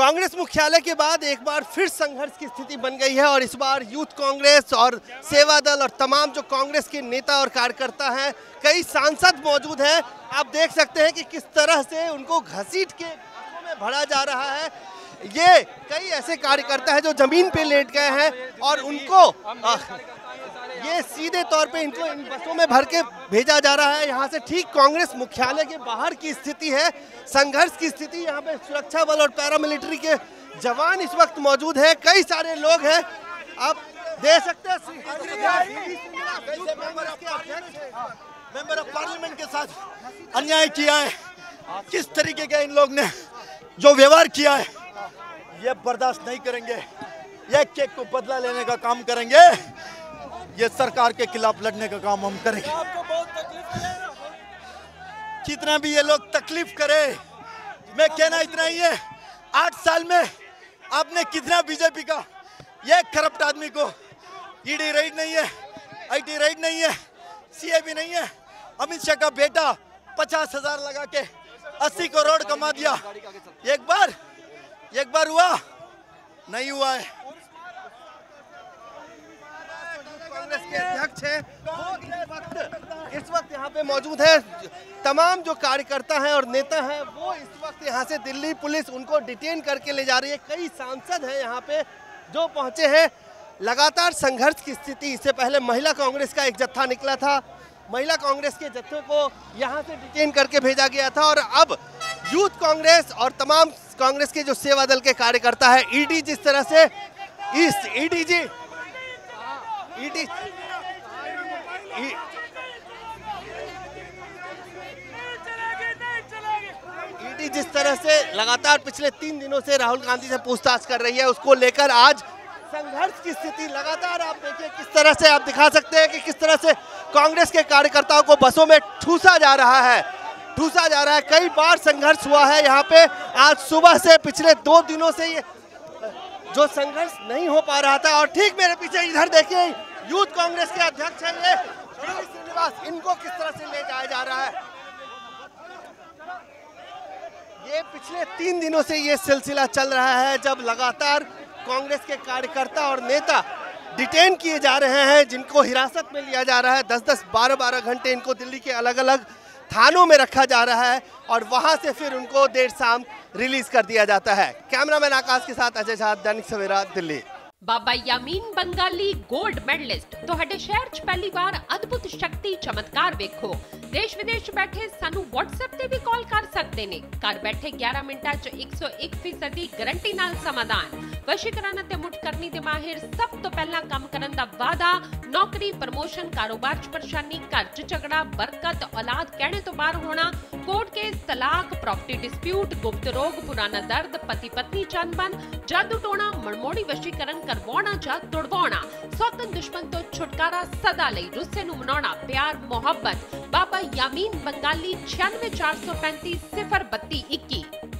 कांग्रेस मुख्यालय के बाद एक बार फिर संघर्ष की स्थिति बन गई है और इस बार यूथ कांग्रेस और सेवा दल और तमाम जो कांग्रेस के नेता और कार्यकर्ता हैं, कई सांसद मौजूद हैं। आप देख सकते हैं कि किस तरह से उनको घसीट के बसों में भरा जा रहा है। ये कई ऐसे कार्यकर्ता हैं जो जमीन पे लेट गए हैं और उनको ये सीधे तौर पे इनको इन बसों में भर के भेजा जा रहा है। यहाँ से ठीक कांग्रेस मुख्यालय के बाहर की स्थिति है, संघर्ष की स्थिति। यहाँ पे सुरक्षा बल और पैरामिलिट्री के जवान इस वक्त मौजूद है, कई सारे लोग हैं। आप देख सकते हैं मेंबर ऑफ पार्लियामेंट के साथ अन्याय किया है, किस तरीके के इन लोग ने जो व्यवहार किया है ये बर्दाश्त नहीं करेंगे। ये केक को बदला लेने का काम करेंगे, ये सरकार के खिलाफ लड़ने का काम हम करेंगे। कितना भी ये लोग तकलीफ करे, मैं कहना इतना ही है, 8 साल में आपने कितना बीजेपी का ये करप्ट आदमी को ईडी रेड नहीं है, आईटी रेड नहीं है, सीएबी नहीं है। अमित शाह का बेटा 50,000 लगा के 80 करोड़ कमा दिया। एक बार हुआ नहीं हुआ है। कांग्रेस के अध्यक्ष हैं, वो इस वक्त यहाँ पे मौजूद है। तमाम जो कार्यकर्ता हैं और नेता हैं वो इस वक्त यहाँ से दिल्ली पुलिस उनको डिटेन करके ले जा रही है। कई सांसद हैं यहाँ पे जो पहुंचे हैं। लगातार संघर्ष की स्थिति। इससे पहले महिला कांग्रेस का एक जत्था निकला था, महिला कांग्रेस के जत्थे को यहाँ से डिटेन करके भेजा गया था और अब यूथ कांग्रेस और तमाम कांग्रेस के जो सेवा दल के कार्यकर्ता है, ईडी जिस तरह से ईडी जिस तरह से लगातार पिछले 3 दिनों से राहुल गांधी से पूछताछ कर रही है, उसको लेकर आज संघर्ष की स्थिति लगातार। आप देखिए किस तरह से, आप दिखा सकते हैं कि किस तरह से कांग्रेस के कार्यकर्ताओं को बसों में ठूसा जा रहा है। कई बार संघर्ष हुआ है यहाँ पे। आज सुबह से पिछले 2 दिनों से ये जो संघर्ष नहीं हो पा रहा था। और ठीक मेरे पीछे इधर देखिए यूथ कांग्रेस के अध्यक्ष हैं ये श्रीनिवास, इनको किस तरह से ले जाया जा रहा है। ये पिछले 3 दिनों से ये सिलसिला चल रहा है जब लगातार कांग्रेस के कार्यकर्ता और नेता डिटेन किए जा रहे हैं, जिनको हिरासत में लिया जा रहा है। 10-10, 12-12 घंटे इनको दिल्ली के अलग अलग थानों में रखा जा रहा है और वहां से फिर उनको देर शाम रिलीज कर दिया जाता है। कैमरामैन आकाश के साथ अजय झा, दैनिक सवेरा, दिल्ली। बाबा यामीन बंगाली गोल्ड मैडलिस्ट ਤੁਹਾਡੇ ਸ਼ਹਿਰ 'ਚ ਪਹਿਲੀ ਵਾਰ ਅਦਭੁਤ ਸ਼ਕਤੀ ਚਮਤਕਾਰ ਵੇਖੋ। ਦੇਸ਼ ਵਿਦੇਸ਼ ਬੈਠੇ ਸਾਨੂੰ WhatsApp ਤੇ ਵੀ ਕਾਲ ਕਰ ਸਕਦੇ ਨੇ। ਘਰ ਬੈਠੇ 11 ਮਿੰਟਾਂ 'ਚ 101% ਦੀ ਗਾਰੰਟੀ ਨਾਲ ਸਮਾਧਾਨ। ਵਸ਼ੀਕਰਨ ਅਤੇ ਮੁਠਕਰਨੀ ਦੇ ਮਾਹਿਰ ਸਭ ਤੋਂ ਪਹਿਲਾਂ ਕੰਮ ਕਰਨ ਦਾ ਵਾਅਦਾ। ਨੌਕਰੀ, ਪ੍ਰਮੋਸ਼ਨ, ਕਾਰੋਬਾਰ 'ਚ ਪਰੇਸ਼ਾਨੀ, ਘਰ 'ਚ ਝਗੜਾ, ਬਰਕਤ, ਔਲਾਦ ਕਹਿਣੇ ਤੋਂ ਬਾਹਰ ਹੋਣਾ, ਕੋਰਟ ਕੇਸ, ਤਲਾਕ, ਪ੍ਰॉपर्टी डिस्प्यूट, गुप्त रोग, पुराना दर्द, पति पत्नी चंबन, जादू टोना, मनमोड़ी वशीकरण करवाना ਜਾਂ ਤੁੜਵਾਉਣਾ, ਸੌਤਨ ਦੁਸ਼ਮਣ ਤੋਂ ਛੁਟਕਾਰਾ, ਸਦਾ ਲਈ ਰੁੱਸੇ ਨੂੰ ਮਨਾਉਣਾ, ਪਿਆਰ ਮੁਹੱਬਤ। ਬਾਬਾ ਯਾਮੀਨ ਬੰਗਾਲੀ 96 435 032 21।